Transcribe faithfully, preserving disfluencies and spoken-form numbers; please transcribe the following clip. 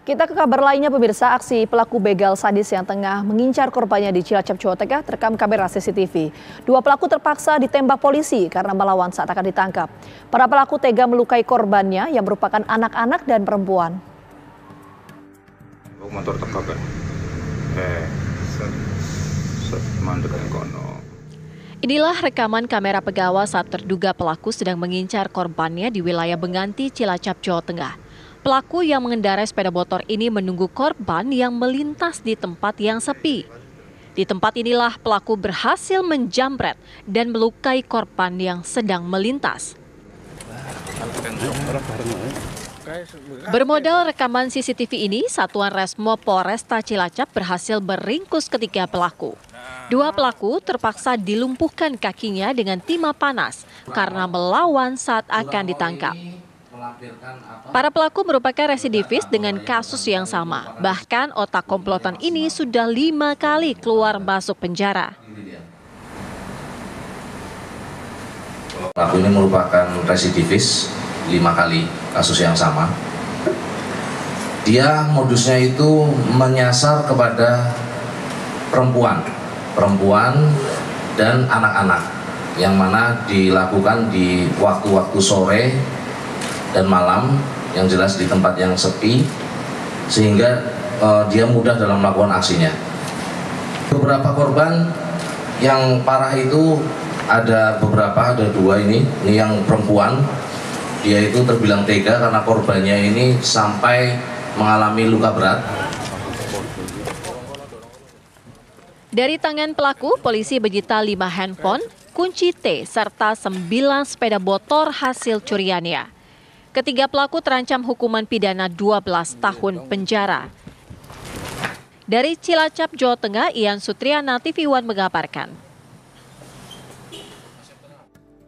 Kita ke kabar lainnya, pemirsa. Aksi pelaku begal sadis yang tengah mengincar korbannya di Cilacap, Jawa Tengah terekam kamera C C T V. Dua pelaku terpaksa ditembak polisi karena melawan saat akan ditangkap. Para pelaku tega melukai korbannya yang merupakan anak-anak dan perempuan. Motor teka kan. Eh, set, set, mandek kono. Inilah rekaman kamera pegawai saat terduga pelaku sedang mengincar korbannya di wilayah Benganti, Cilacap, Jawa Tengah. Pelaku yang mengendarai sepeda motor ini menunggu korban yang melintas di tempat yang sepi. Di tempat inilah pelaku berhasil menjamret dan melukai korban yang sedang melintas. Bermodal rekaman C C T V ini, Satuan Resmo Polresta Cilacap berhasil meringkus ketiga pelaku. Dua pelaku terpaksa dilumpuhkan kakinya dengan timah panas karena melawan saat akan ditangkap. Para pelaku merupakan residivis dengan kasus yang sama. Bahkan otak komplotan ini sudah lima kali keluar masuk penjara. Pelaku ini merupakan residivis lima kali kasus yang sama. Dia modusnya itu menyasar kepada perempuan, perempuan dan anak-anak, yang mana dilakukan di waktu-waktu sore dan malam, yang jelas di tempat yang sepi, sehingga uh, dia mudah dalam melakukan aksinya. Beberapa korban yang parah itu ada beberapa, ada dua ini, ini yang perempuan, dia itu terbilang tega karena korbannya ini sampai mengalami luka berat. Dari tangan pelaku, polisi menyita lima handphone, kunci T, serta sembilan sepeda motor hasil curiannya. Ketiga pelaku terancam hukuman pidana dua belas tahun penjara. Dari Cilacap, Jawa Tengah, Ian Sutriana, T V One mengabarkan.